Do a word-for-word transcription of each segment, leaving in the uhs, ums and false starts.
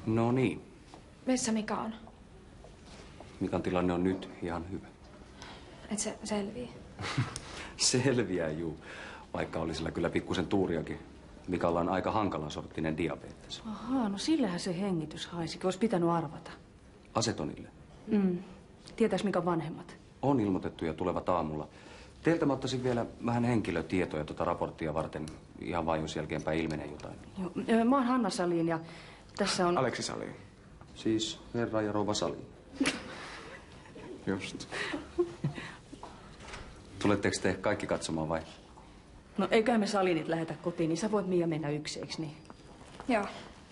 No niin. Missä Mika on? Mikan tilanne on nyt ihan hyvä. Et se selvii? Selviää, juu. Vaikka oli sillä kyllä pikkusen tuuriakin. Mikalla on aika hankalan sorttinen diabetes. Ahaa, no sillähän se hengitys haisikin. Olisi pitänyt arvata. Asetonille. Mm. Tietääks Mikan vanhemmat? On ilmoitettu ja tulevat aamulla. Teiltä mä ottaisin vielä vähän henkilötietoja tuota raporttia varten. Ihan vain, jos jälkeenpäin ilmenee jotain. Joo, mä oon Hanna Salin ja tässä on... Aleksi Salin. Siis herra ja rouva Salin. Just. Tuletteko te kaikki katsomaan vai? No eiköhän me Salinit lähetä kotiin, niin sä voit Mia mennä yksi, eiks niin? Joo.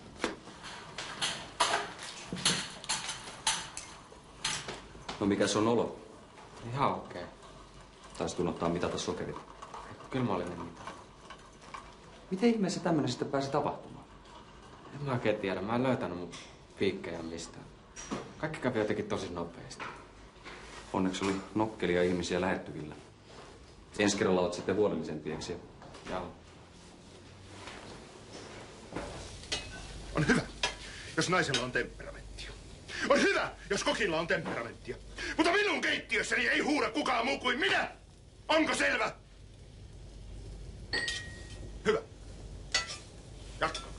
No mikäs on olo? Ihan okei. Okay. Taisi tunnottaa mitata sokerit. Kyllä mä olin mitään. Miten ihmeessä tämmönen sitten pääsi tapahtumaan? En mä oikein tiedä. Mä en löytänyt mun piikkejä mistään. Kaikki kävi jotenkin tosi nopeasti. Onneksi oli nokkelia ihmisiä lähettyvillä. Ensi kerralla olet sitten huolellisempi, eikö? Joo. On hyvä, jos naisella on temperamenttia. On hyvä, jos kokilla on temperamenttia. Mutta minun keittiössäni ei huuda kukaan muu kuin minä. Onko selvä? Hyvä. Jatka.